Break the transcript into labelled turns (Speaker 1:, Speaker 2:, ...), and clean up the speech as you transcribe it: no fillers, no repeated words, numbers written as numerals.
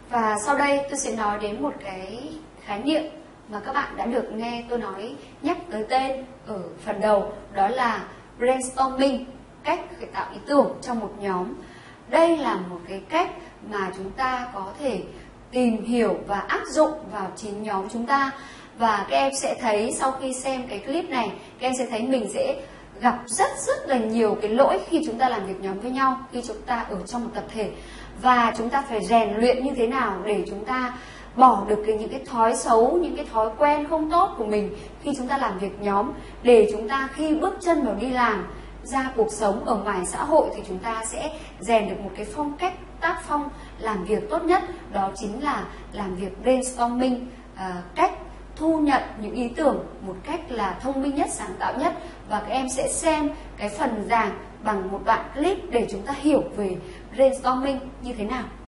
Speaker 1: Và sau đây tôi sẽ nói đến một cái khái niệm mà các bạn đã được nghe tôi nói nhắc tới tên ở phần đầu, đó là brainstorming, cách tạo ý tưởng trong một nhóm. Đây là một cái cách mà chúng ta có thể tìm hiểu và áp dụng vào chính nhóm chúng ta. Và các em sẽ thấy sau khi xem cái clip này, các em sẽ thấy mình sẽ gặp rất là nhiều cái lỗi khi chúng ta làm việc nhóm với nhau, khi chúng ta ở trong một tập thể. Và chúng ta phải rèn luyện như thế nào để chúng ta bỏ được những cái thói xấu, những cái thói quen không tốt của mình khi chúng ta làm việc nhóm, để chúng ta khi bước chân vào đi làm, ra cuộc sống ở ngoài xã hội thì chúng ta sẽ rèn được một cái phong cách tác phong làm việc tốt nhất. Đó chính là làm việc brainstorming, cách thu nhận những ý tưởng một cách là thông minh nhất, sáng tạo nhất. Và các em sẽ xem cái phần giảng bằng một đoạn clip để chúng ta hiểu về brainstorming như thế nào.